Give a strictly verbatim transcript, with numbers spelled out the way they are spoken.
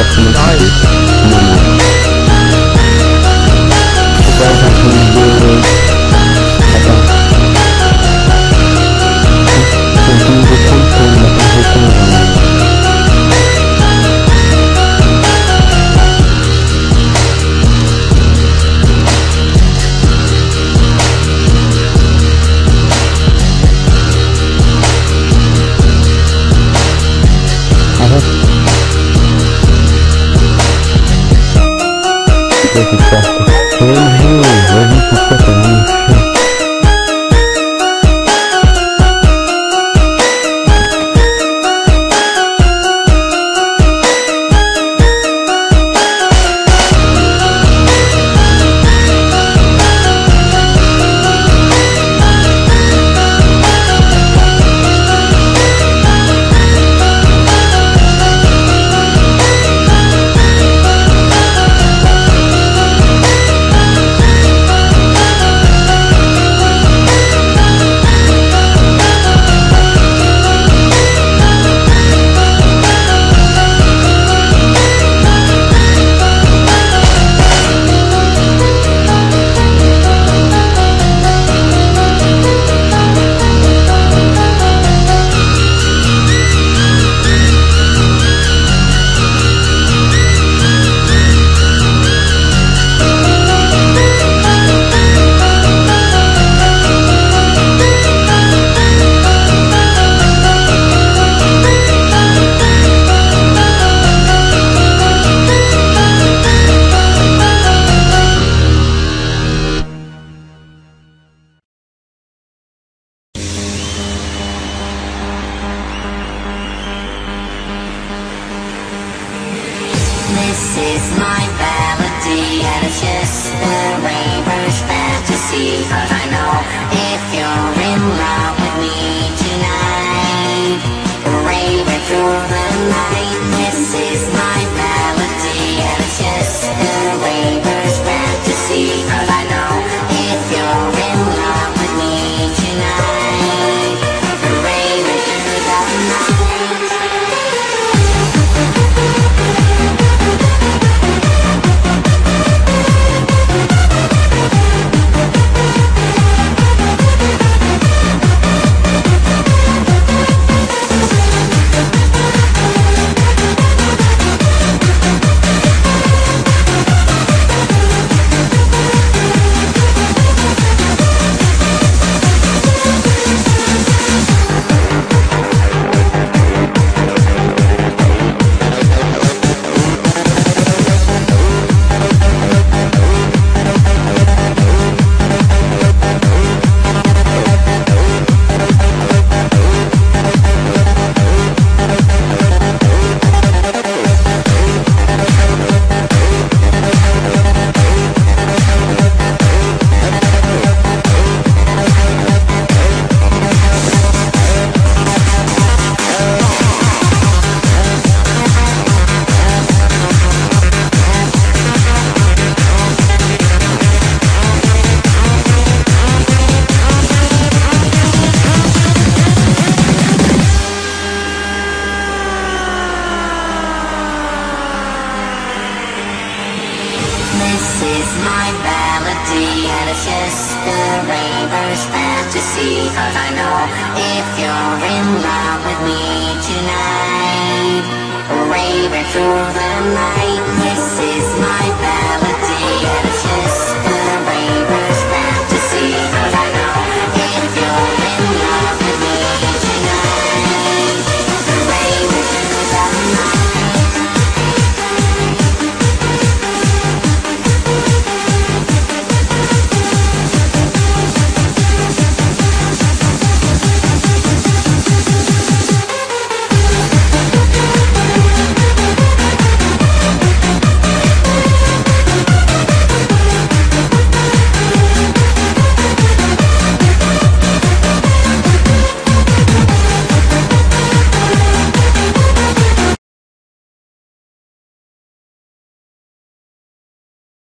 J'arrive. Faut pas faire un peu de... Attends. C'est un peu de prendre pour la page de compte. C'est ça. Je vais le jouer, vas-y, pourquoi t'as mis ça? This is my melody, and it's just a raver's fantasy. Cause I know if you're in love with me tonight, raving through the night. This is my melody, and it's just a raver's fantasy. Cause I know if you're in love with me tonight, raving through the night. This is my melody, and it's just a raver's fantasy. Cause I know if you're in love with me tonight, raving through the night. This is my melody.